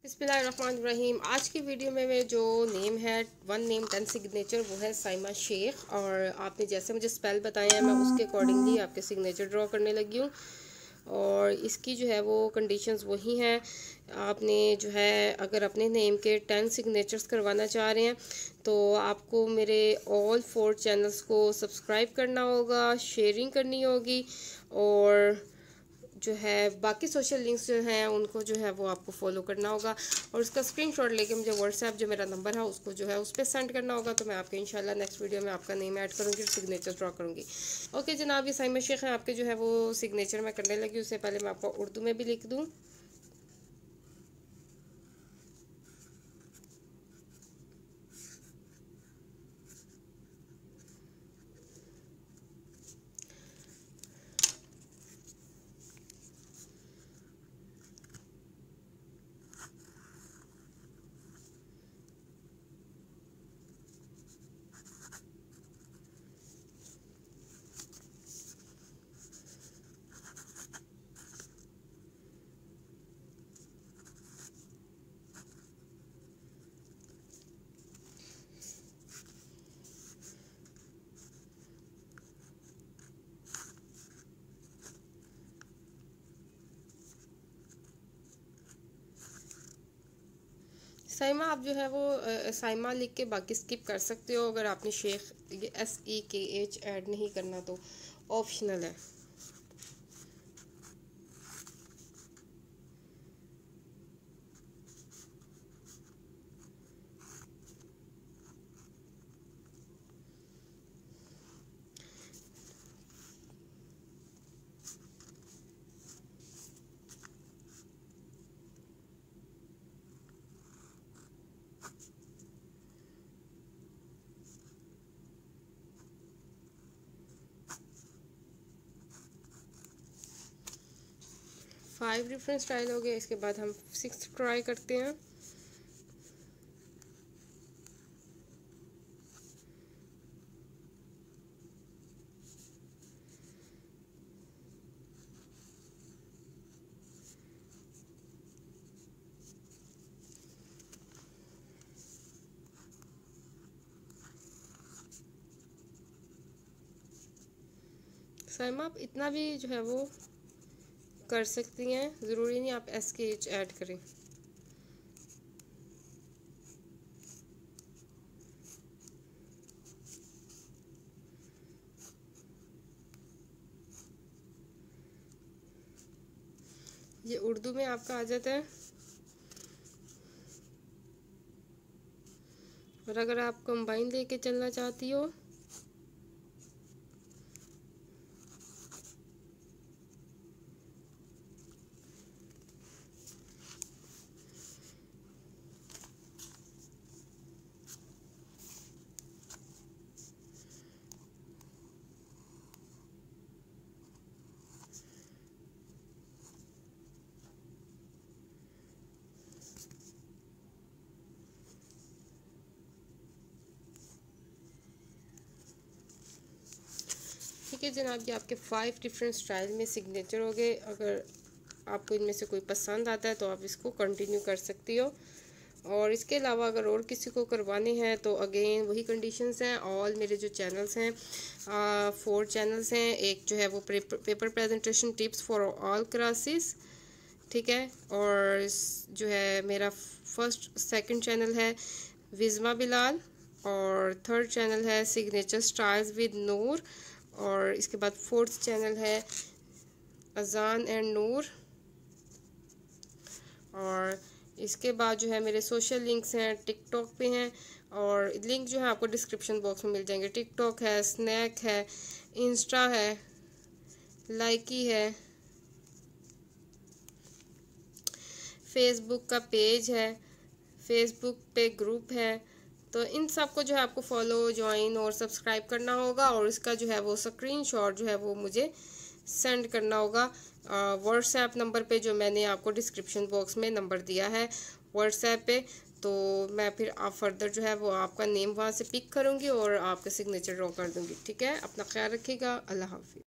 बिस्मिल्लाहिर्रहमानिर्रहीम। आज की वीडियो में जो नेम है 1 नेम 10 सिग्नेचर, वो है साइमा शेख। और आपने जैसे मुझे स्पेल बताया है, मैं उसके अकॉर्डिंगली आपके सिग्नेचर ड्रॉ करने लगी हूँ। और इसकी जो है वो कंडीशंस वही हैं। आपने जो है अगर अपने नेम के 10 सिग्नेचर्स करवाना चाह रहे हैं तो आपको मेरे ऑल 4 चैनल्स को सब्सक्राइब करना होगा, शेयरिंग करनी होगी, और जो है बाकी सोशल लिंक्स जो हैं उनको जो है वो आपको फॉलो करना होगा। और उसका स्क्रीनशॉट लेके मुझे व्हाट्सएप जो मेरा नंबर है उसको जो है उस पर सेंड करना होगा। तो मैं आपके इंशाल्लाह नेक्स्ट वीडियो में आपका नेम ऐड करूँगी और सिग्नेचर ड्रॉ करूँगी। ओके जनाब, ये साइमा शेख है। आपके जो है वो सिग्नेचर मैं करने लगी, उससे पहले मैं आपको उर्दू में भी लिख दूँ। साइमा आप जो है वो साइमा लिख के बाकी स्किप कर सकते हो। अगर आपने शेख ये SEKH ऐड नहीं करना तो ऑप्शनल है। फाइव डिफरेंट स्टाइल हो गए। इसके बाद हम 6th ट्राई करते हैं। साइमा आप इतना भी जो है वो कर सकती हैं, ज़रूरी नहीं आप SKH ऐड करें। ये उर्दू में आपका आ जाता है। और अगर आप कंबाइन लेके चलना चाहती हो ठीक है जनाब, ये आपके 5 डिफरेंट स्टाइल में सिग्नेचर हो गए। अगर आपको इनमें से कोई पसंद आता है तो आप इसको कंटिन्यू कर सकती हो। और इसके अलावा अगर और किसी को करवाने हैं तो अगेन वही कंडीशंस हैं। ऑल मेरे जो चैनल्स हैं 4 चैनल्स हैं। एक जो है वो paper presentation tips for all classes, ठीक है। और जो है मेरा फर्स्ट सेकंड चैनल है विज़मा बिलाल, और थर्ड चैनल है सिग्नेचर स्टाइल्स विद नूर, और इसके बाद 4th चैनल है अजान एंड नूर। और इसके बाद जो है मेरे सोशल लिंक्स हैं, टिकटॉक पे हैं, और लिंक जो है आपको डिस्क्रिप्शन बॉक्स में मिल जाएंगे। टिकटॉक है, स्नैक है, इंस्टा है, लाइकी है, फेसबुक का पेज है, फेसबुक पे ग्रुप है। तो इन सब को जो है आपको फॉलो, ज्वाइन और सब्सक्राइब करना होगा। और इसका जो है वो स्क्रीनशॉट जो है वो मुझे सेंड करना होगा व्हाट्सएप नंबर पे, जो मैंने आपको डिस्क्रिप्शन बॉक्स में नंबर दिया है व्हाट्सएप पे। तो मैं फिर आप फर्दर जो है वो आपका नेम वहाँ से पिक करूँगी और आपका सिग्नेचर ड्रॉ कर दूँगी। ठीक है, अपना ख्याल रखिएगा। अल्लाह हाफिज़।